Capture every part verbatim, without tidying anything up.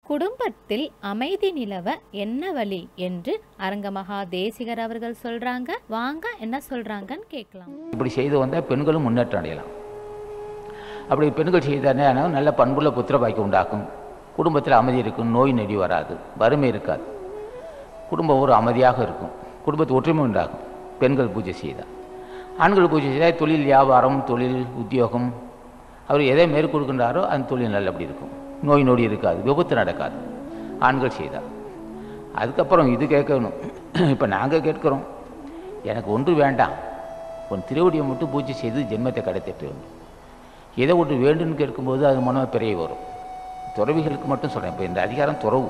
குடும்பத்தில் அமைதி நிலவ என்ன வழி என்று அரங்கமகா தேசிகர் அவர்கள் சொல்றாங்க. வாங்க என்ன சொல்றாங்கன்னு கேட்கலாம். இப்படி செய்து வந்தால் பெண்களும் முன்னேற்றம் அடையலாம். அப்படி பெண்கள் செய்தானே நல்ல பண்புள்ள புத்திர பாக்கியம் உண்டாக்கும். குடும்பத்தில் அமைதி இருக்கும், நோய் நொடி வராது, வறுமை இருக்காது, குடும்பம் ஒரு அமைதியாக இருக்கும், குடும்பத்து ஒற்றுமை உண்டாகும். பெண்கள் பூஜை செய்தால். ஆண்கள் பூஜை செய்தால் தொழில், வியாபாரம், தொழில், உத்தியோகம், அவர் எதை மேற்கொள்கின்றாரோ அந்த தொழில் நல்லபடி இருக்கும், நோய் நொடி இருக்காது, விபத்து நடக்காது. ஆண்கள் செய்தால். அதுக்கப்புறம் இது கேட்கணும். இப்போ நாங்கள் கேட்குறோம், எனக்கு ஒன்று வேண்டாம், உன் திருவடியை மட்டும் பூஜை செய்து ஜென்மத்தை கடத்திட்டு வேண்டும். எதை ஒன்று வேண்டும்னு கேட்கும்போது அது மனம் பிறைய வரும். துறவிகளுக்கு மட்டும் சொல்கிறேன். இப்போ இந்த அதிகாரம் துறவு.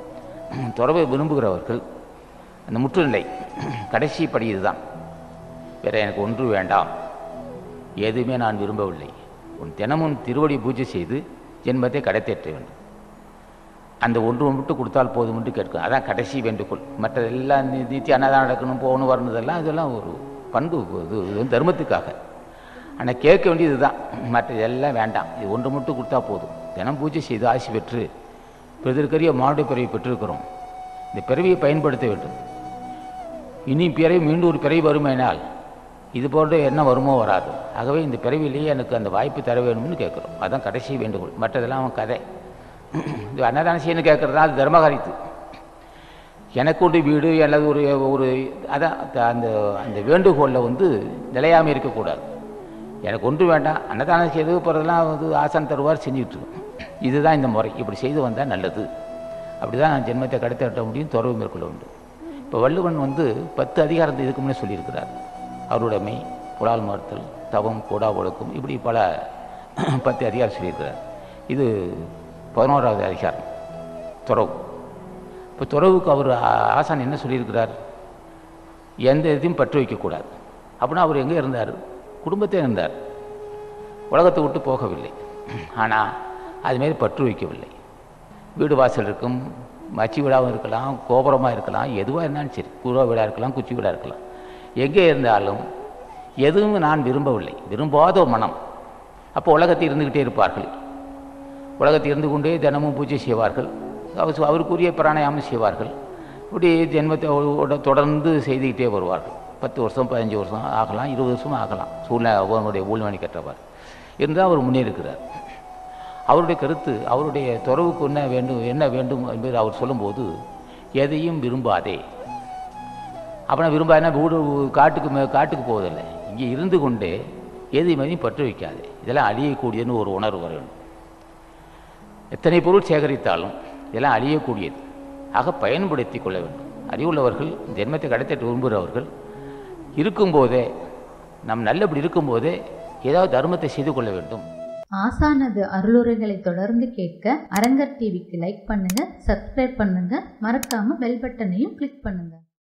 துறவை விரும்புகிறவர்கள் அந்த முற்றுநிலை கடைசி படி இதுதான். வேற எனக்கு ஒன்று வேண்டாம், எதுவுமே நான் விரும்பவில்லை, உன் தினமும் திருவடி பூஜை செய்து ஜென்மத்தை கடைத்தேற்ற வேண்டும். அந்த ஒன்று மட்டும் கொடுத்தால் போதும் என்று கேட்கணும். அதான் கடைசி வேண்டுகோள். மற்றதெல்லாம் நித்திய அன்னதானம் நடக்கணும், போகணும், வரணுதெல்லாம் இதெல்லாம் ஒரு பண்பு, இது தர்மத்துக்காக. ஆனால் கேட்க வேண்டியது தான். மற்றதெல்லாம் வேண்டாம், இது ஒன்று மட்டும் கொடுத்தா போதும். தினம் பூஜை செய்து ஆசி பெற்று பெருதற்கரிய மானுட பிறவி பெற்றிருக்கிறோம். இந்த பிறவியை பயன்படுத்த வேண்டும். இனி பிறவி மீண்டும் ஒரு பிறவி வருமேனால் இது போன்ற என்ன வருமோ வராது. ஆகவே இந்த பிறவிலேயே எனக்கு அந்த வாய்ப்பு தர வேணும்னு கேட்குறோம். அதுதான் கடைசி வேண்டுகோள். மற்றதெல்லாம் அவன் கதை. இது அன்னதானம் செய்யணும் கேட்குறதா அது தர்மகாரித்து. எனக்கு ஒன்று வீடு அல்லது ஒரு ஒரு அதான் அந்த அந்த வேண்டுகோளில் வந்து நிலையாமல் இருக்கக்கூடாது. எனக்கு ஒன்று வேண்டாம், அன்னதானம் செய்து போகிறதெல்லாம் வந்து ஆசான் தருவார், செஞ்சுக்கிட்டு. இதுதான் இந்த முறை. இப்படி செய்து வந்தால் நல்லது. அப்படி தான் நான் ஜென்மத்தை கடத்த முடியும், துறவு மேற்கொள்ள வேண்டும். இப்போ வள்ளுவன் வந்து பத்து அதிகாரத்தை இதுக்கு முன்னே சொல்லியிருக்கிறார். அருடைமை, புலால் மறுத்தல், தவம், கூடா ஒழுக்கம், இப்படி பல பத்து அதிகாரம் சொல்லியிருக்கிறார். இது பதினோராவது அதிகாரம் துறவு. இப்போ துறவுக்கு அவர் ஆசான் என்ன சொல்லியிருக்கிறார்? எந்த இதையும் பற்று வைக்கக்கூடாது. அப்படின்னா அவர் எங்கே இருந்தார்? குடும்பத்தே இருந்தார், உலகத்தை விட்டு போகவில்லை. ஆனால் அதுமாரி பற்று வைக்கவில்லை. வீடு வாசல் இருக்கும், மச்சி வீடாகவும் இருக்கலாம், கோபுரமாக இருக்கலாம், எதுவாக இருந்தாலும் சரி, கூரை வீடாக இருக்கலாம், குச்சி வீடாக இருக்கலாம், எங்கே இருந்தாலும் எதுவும் நான் விரும்பவில்லை, விரும்பாத மனம். அப்போ உலகத்தை இருந்துக்கிட்டே இருப்பார்கள். உலகத்தை இருந்து கொண்டே தினமும் பூஜை செய்வார்கள், அவர் அவருக்குரிய பிராணாயாமம் செய்வார்கள். இப்படி ஜென்மத்தை தொடர்ந்து செய்துக்கிட்டே வருவார்கள். பத்து வருஷம், பதினஞ்சு வருஷம் ஆகலாம், இருபது வருஷம் ஆகலாம். சூழ்நிலை அவங்களுடைய ஊழ்மணி கற்றவர் இருந்தால் அவர் முன்னேறுகிறார். அவருடைய கருத்து, அவருடைய துறவுக்கு என்ன வேண்டும் என்ன வேண்டும் என்பது அவர் சொல்லும்போது, எதையும் விரும்பாதே. அப்படின்னா விரும்பாதுன்னா வீடு காட்டுக்கு காட்டுக்கு போவதில்லை, இங்கே இருந்து கொண்டே எதையுமே பற்று வைக்காது. இதெல்லாம் அழியக்கூடியதுன்னு ஒரு உணர்வு வர வேண்டும். எத்தனை பொருள் சேகரித்தாலும் இதெல்லாம் அழியக்கூடியது. ஆக பயன்படுத்தி கொள்ள வேண்டும். அறிவுள்ளவர்கள், ஜென்மத்தை கடத்திட்டு விரும்புகிறவர்கள் இருக்கும்போதே, நம் நல்லபடி இருக்கும்போதே ஏதாவது தர்மத்தை செய்து கொள்ள வேண்டும். ஆசானது அருளுரைகளை தொடர்ந்து கேட்க அரங்கர் டிவிக்கு லைக் பண்ணுங்க, சப்ஸ்கிரைப் பண்ணுங்க, மறக்காம பெல் பட்டனையும் கிளிக் பண்ணுங்க.